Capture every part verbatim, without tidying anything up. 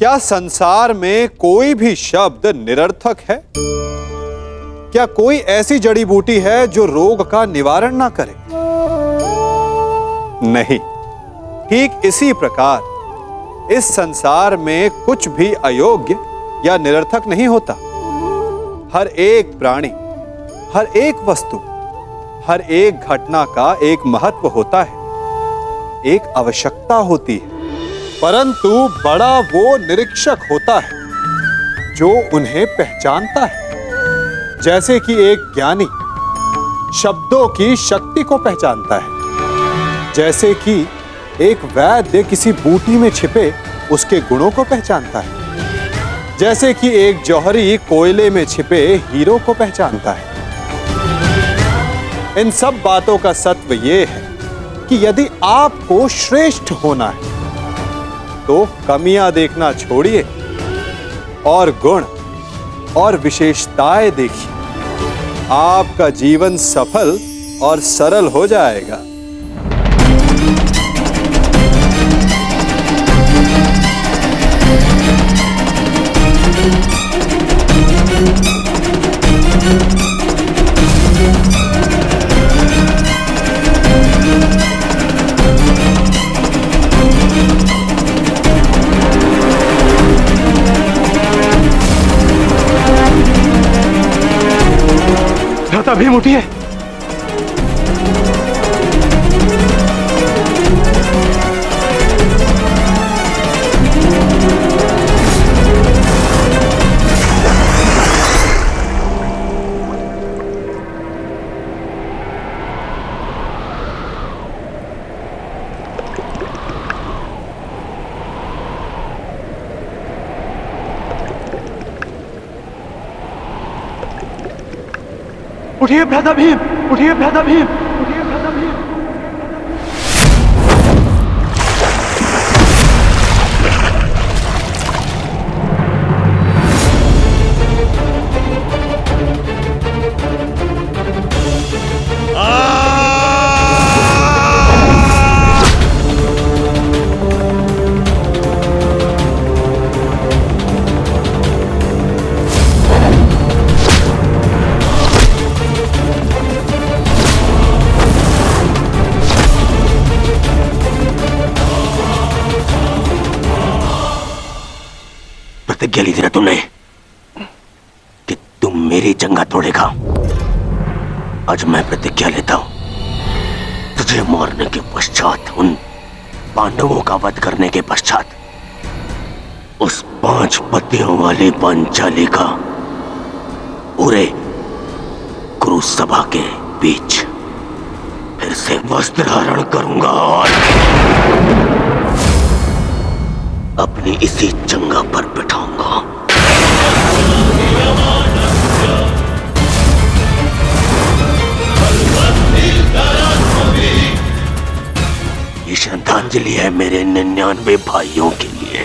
क्या संसार में कोई भी शब्द निरर्थक है? क्या कोई ऐसी जड़ी बूटी है जो रोग का निवारण ना करे? नहीं। ठीक इसी प्रकार इस संसार में कुछ भी अयोग्य या निरर्थक नहीं होता। हर एक प्राणी, हर एक वस्तु, हर एक घटना का एक महत्व होता है, एक आवश्यकता होती है। परंतु बड़ा वो निरीक्षक होता है जो उन्हें पहचानता है। जैसे कि एक ज्ञानी शब्दों की शक्ति को पहचानता है, जैसे कि एक वैद्य किसी बूटी में छिपे उसके गुणों को पहचानता है, जैसे कि एक जौहरी कोयले में छिपे हीरो को पहचानता है। इन सब बातों का सत्व यह है कि यदि आपको श्रेष्ठ होना है तो कमियां देखना छोड़िए और गुण और विशेषताएं देखिए। आपका जीवन सफल और सरल हो जाएगा। भीम उठिए। उठिए भ्राता भीम, उठिए भ्राता भीम, उठिए भ्राता भीम। प्रतिज्ञा ली थी ना तुमने कि तुम मेरी जंगा तोड़ेगा। आज मैं प्रतिज्ञा लेता हूं। तुझे मारने के पश्चात, उन पांडवों का वध करने के पश्चात, उस पांच पतियों वाली पांचाली का पूरे कुरुसभा के बीच फिर से वस्त्र हरण करूंगा और अपनी इसी जंगा पर बिठाऊंगा। ये श्रद्धांजलि है मेरे निन्यानवे भाइयों के लिए।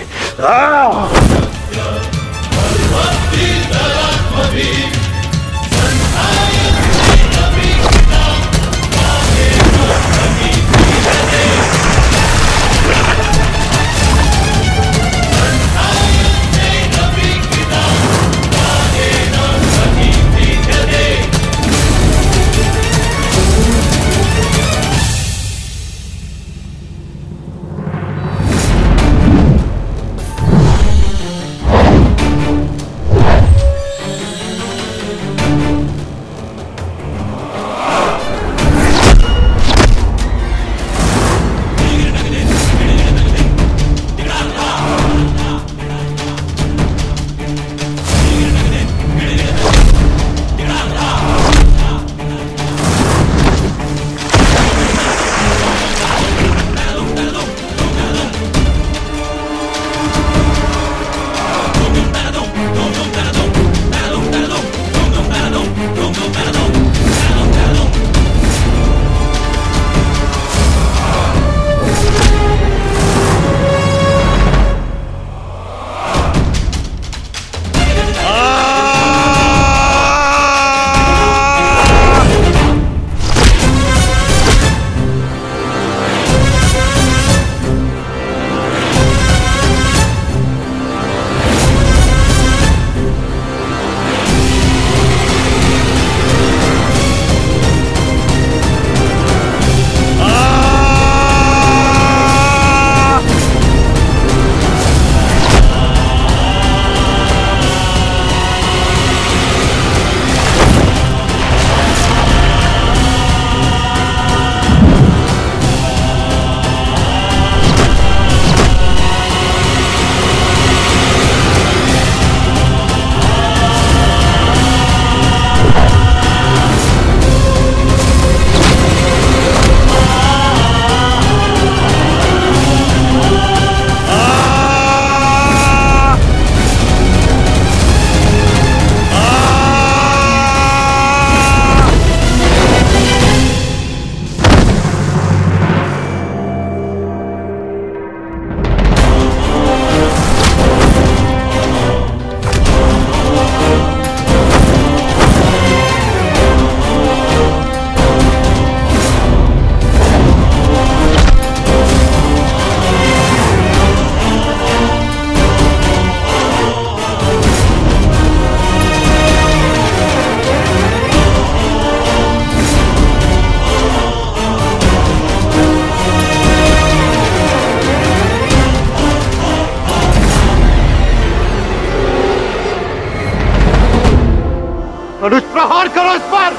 प्रहार करो इस पर।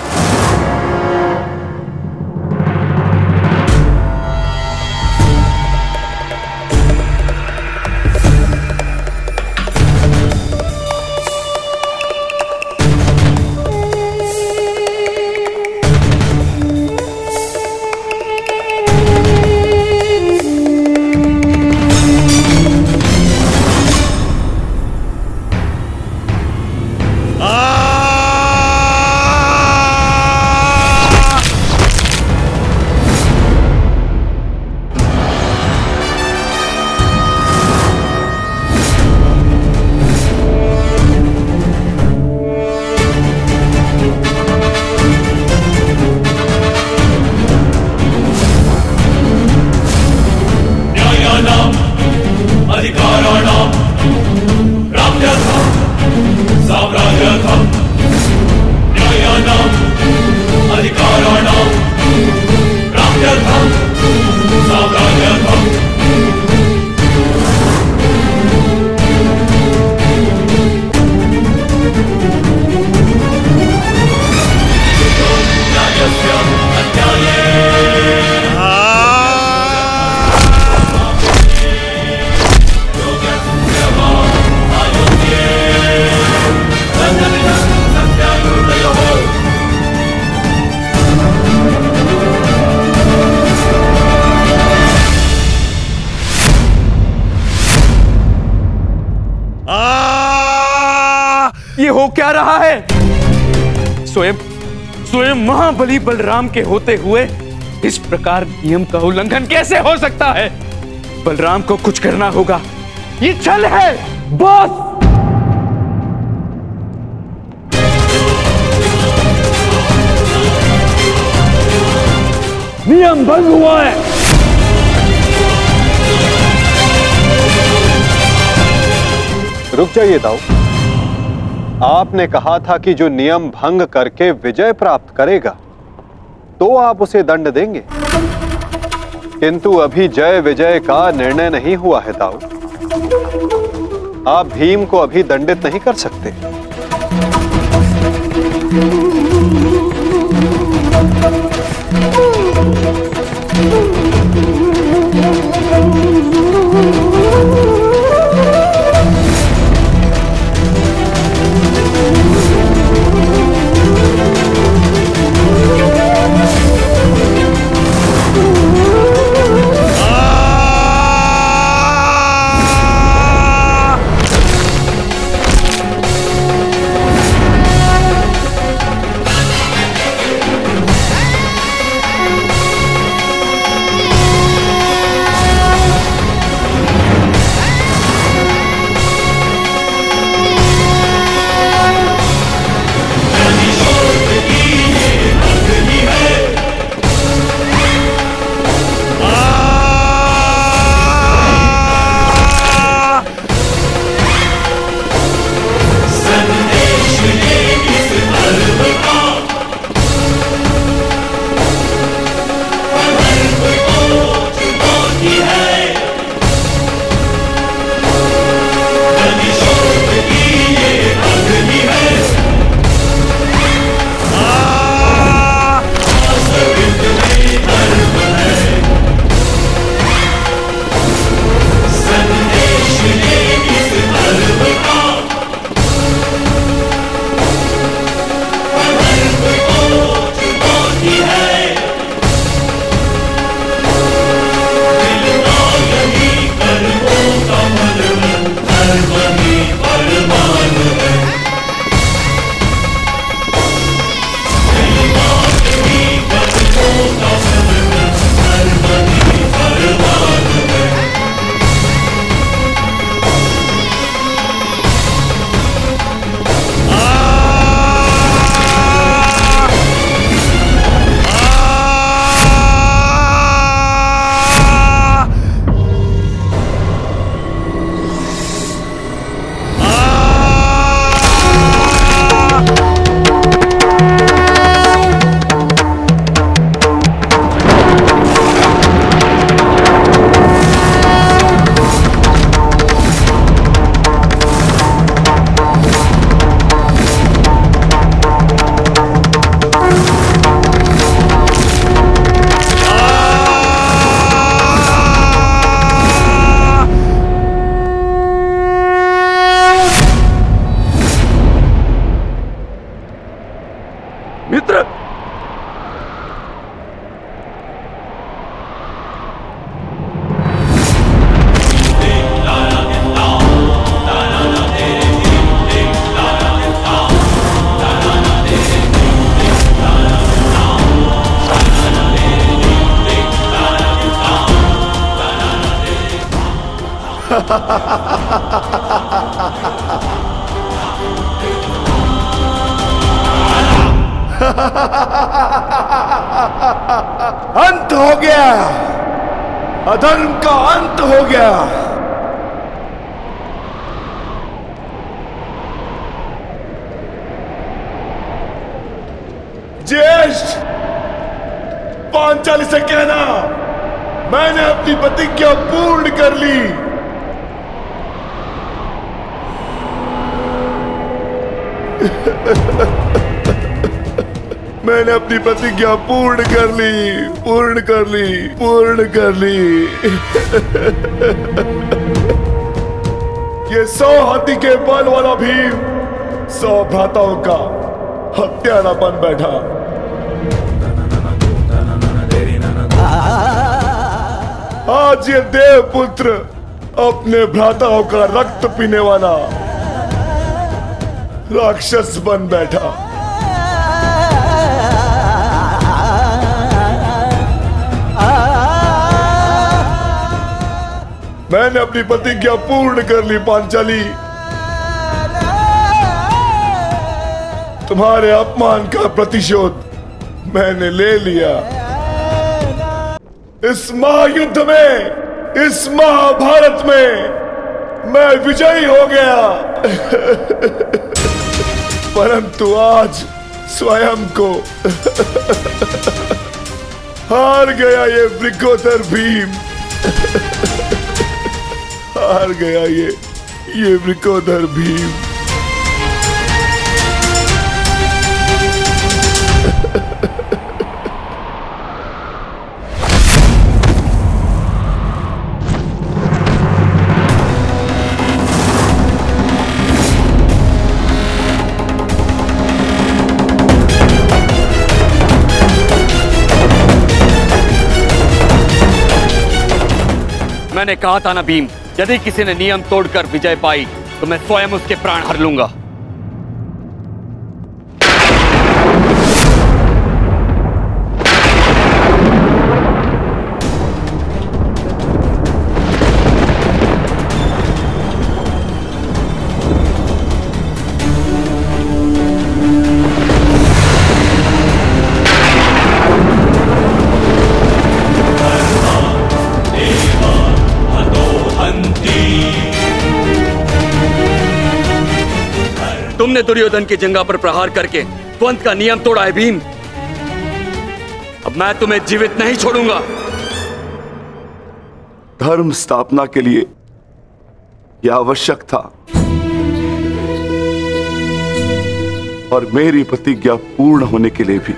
ये हो क्या रहा है? स्वयं स्वयं महाबली बलराम के होते हुए इस प्रकार नियम का उल्लंघन कैसे हो सकता है? बलराम को कुछ करना होगा। ये छल है बॉस। नियम भंग हुआ है। रुक जाइए दाऊ। आपने कहा था कि जो नियम भंग करके विजय प्राप्त करेगा तो आप उसे दंड देंगे, किंतु अभी जय विजय का निर्णय नहीं हुआ है दाऊ। आप भीम को अभी दंडित नहीं कर सकते। अंत हो गया, अधर्म का अंत हो गया। ज्येष्ठ, पांचाली से कहना मैंने अपनी प्रतिज्ञा पूर्ण कर ली। मैंने अपनी प्रतिज्ञा पूर्ण कर ली, पूर्ण कर ली, पूर्ण कर ली। ये सौ हाथी के बल वाला भीम सौ भ्राताओं का हत्यारा बन बैठा। आज ये देवपुत्र अपने भ्राताओं का रक्त पीने वाला राक्षस बन बैठा। मैंने अपनी प्रतिज्ञा पूर्ण कर ली पांचाली। तुम्हारे अपमान का प्रतिशोध मैंने ले लिया। इस महायुद्ध में, इस महाभारत में मैं विजयी हो गया। परंतु आज स्वयं को हार गया ये वृकोदर भीम। हार गया ये ये वृकोदर भीम। मैंने कहा था ना भीम, यदि किसी ने नियम तोड़कर विजय पाई तो मैं स्वयं उसके प्राण हर लूंगा। तुमने दुर्योधन की जंगा पर प्रहार करके द्वंद का नियम तोड़ा है भीम। अब मैं तुम्हें जीवित नहीं छोड़ूंगा। धर्म स्थापना के लिए यह आवश्यक था और मेरी प्रतिज्ञा पूर्ण होने के लिए भी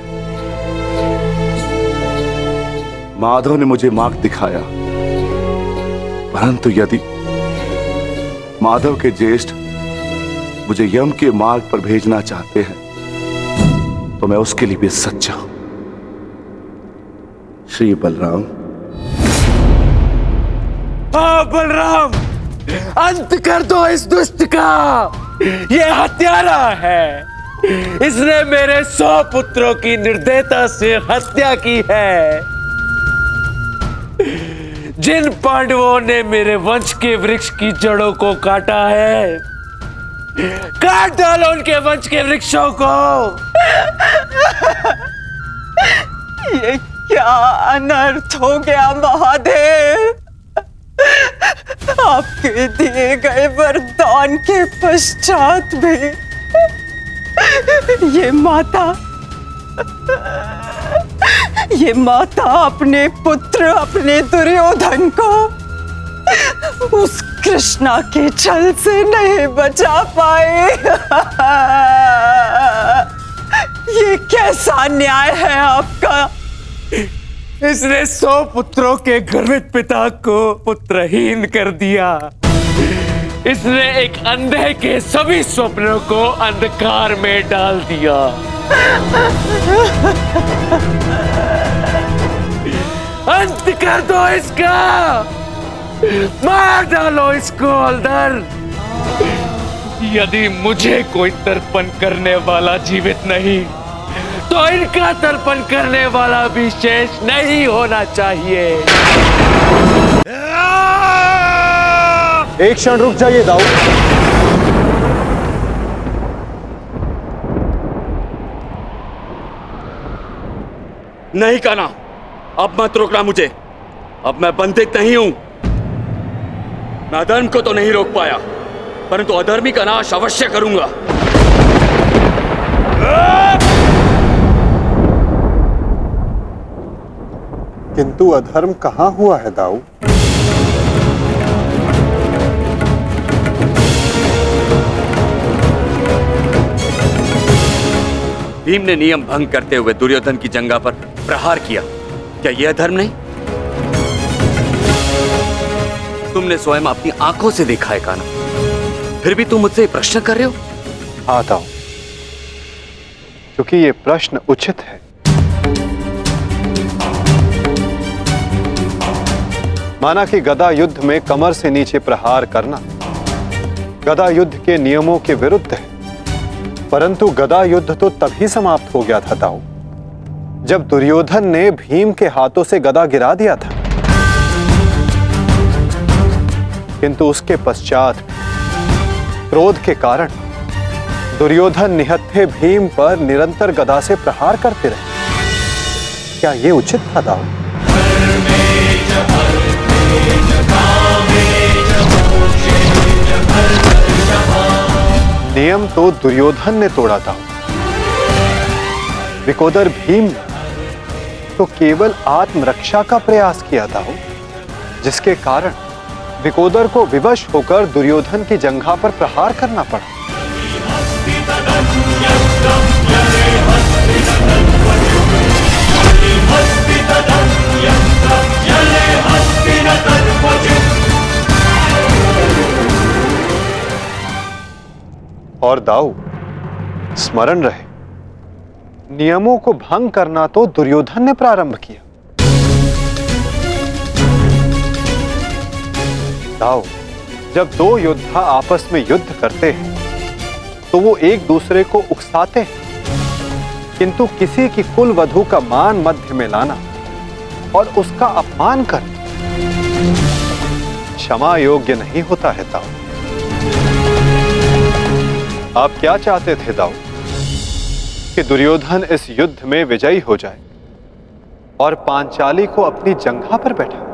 माधव ने मुझे मार्ग दिखाया। परंतु यदि माधव के ज्येष्ठ मुझे यम के मार्ग पर भेजना चाहते हैं तो मैं उसके लिए भी सच्चा हूं। श्री बलराम। हाँ बलराम, अंत कर दो इस दुष्ट का। ये हत्यारा है। इसने मेरे सौ पुत्रों की निर्दयता से हत्या की है। जिन पांडवों ने मेरे वंश के वृक्ष की जड़ों को काटा है, काट डालो उनके वंश के वृक्षों को। ये क्या अनर्थ हो गया महादेव। आपके दिए गए वरदान के पश्चात भी ये माता ये माता अपने पुत्र, अपने दुर्योधन को उस कृष्णा के छल से नहीं बचा पाए। ये कैसा न्याय है आपका। इसने सौ पुत्रों के गर्वित पिता को पुत्रहीन कर दिया। इसने एक अंधे के सभी स्वप्नों को अंधकार में डाल दिया। अंत कर दो इसका, मार डालो इसको अंदर। यदि मुझे कोई तर्पण करने वाला जीवित नहीं तो इनका तर्पण करने वाला भी शेष नहीं होना चाहिए। एक क्षण रुक जाइए दाऊ। नहीं कान्हा, अब मत रोकना मुझे। अब मैं बंदित नहीं हूं। मैं अधर्म को तो नहीं रोक पाया, परंतु अधर्मी का नाश अवश्य करूंगा। किंतु अधर्म कहां हुआ है दाऊ? भीम ने नियम भंग करते हुए दुर्योधन की जंघा पर प्रहार किया, क्या यह अधर्म नहीं? तुमने स्वयं अपनी आंखों से देखा है कान्हा, फिर भी तुम मुझसे प्रश्न कर रहे हो? हाँ दाऊ, क्योंकि ये प्रश्न उचित है। माना कि गदा युद्ध में कमर से नीचे प्रहार करना गदा युद्ध के नियमों के विरुद्ध है, परंतु गदा युद्ध तो तभी समाप्त हो गया था दाऊ, जब दुर्योधन ने भीम के हाथों से गदा गिरा दिया था। किंतु उसके पश्चात क्रोध के कारण दुर्योधन निहत्थे भीम पर निरंतर गदा से प्रहार करते रहे। क्या यह उचित था दाऊ? नियम तो दुर्योधन ने तोड़ा था, विकोदर भीम ने तो केवल आत्मरक्षा का प्रयास किया था, जिसके कारण विकोदर को विवश होकर दुर्योधन की जंघा पर प्रहार करना पड़ा। और दाऊ, स्मरण रहे, नियमों को भंग करना तो दुर्योधन ने प्रारंभ किया। दाऊ, जब दो योद्धा आपस में युद्ध करते हैं तो वो एक दूसरे को उकसाते हैं, किंतु किसी की कुल वधू का मान मध्य में लाना और उसका अपमान करना क्षमा योग्य नहीं होता है दाऊ। आप क्या चाहते थे दाऊ? कि दुर्योधन इस युद्ध में विजयी हो जाए और पांचाली को अपनी जंघा पर बैठा?